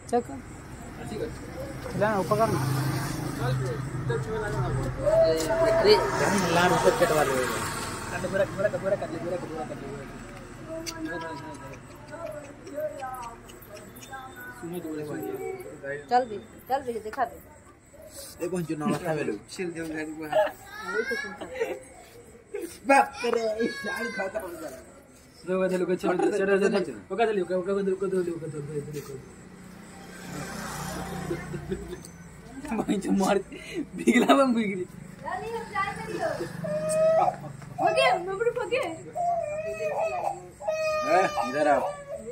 check लाना ऊपर करना अरे लान ऊपर कटवा ले काट पूरा काट ले सुनो तो चल भी दिखा दे देखो जो ना लगा वेलो छिल दे गाड़ी को वही तो चिंता बाप करे इस साड़ी खाता हो जा दो बदल को चल ओका चल भाई जो मार बिगला बम बिगली ओके नंबर पके इधर आओ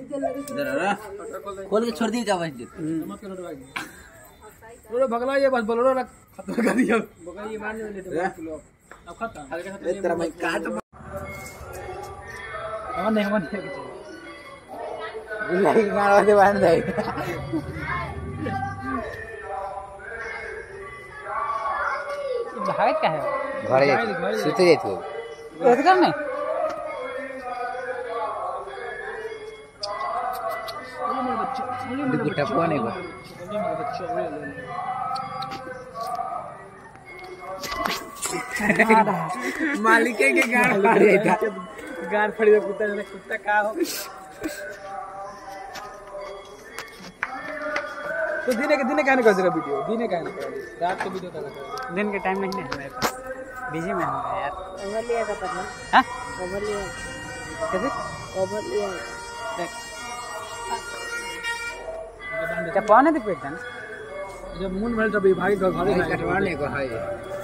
खोल के छोड़ दी क्या बस मत करो भाई रो भगला ये बस बोलो रख खत्म कर दिया बगल ये मारने वाले थे अब खत्म हल्का सा तेरा भाई काट नहीं बिल्ली गाड़ा दे बांध दे भाग क्या है घरे सुते जाई तू ऐसे करने गुट्टा पुआ नहीं बा मालिक के गाड़ फाड़ देता गाड़ फाड़ दे कुत्ता का हो तो दिन के कहने का जरा वीडियो दिन के कहने का रात को वीडियो का दिन के टाइम नहीं है हमारे पास बिजी में हूं यार ओवर लिया का पता हां ओवर लिया कैसे ओवर लिया देख क्या पाने देख एकदम जब मून भर तब भाई घर कटवा ले को है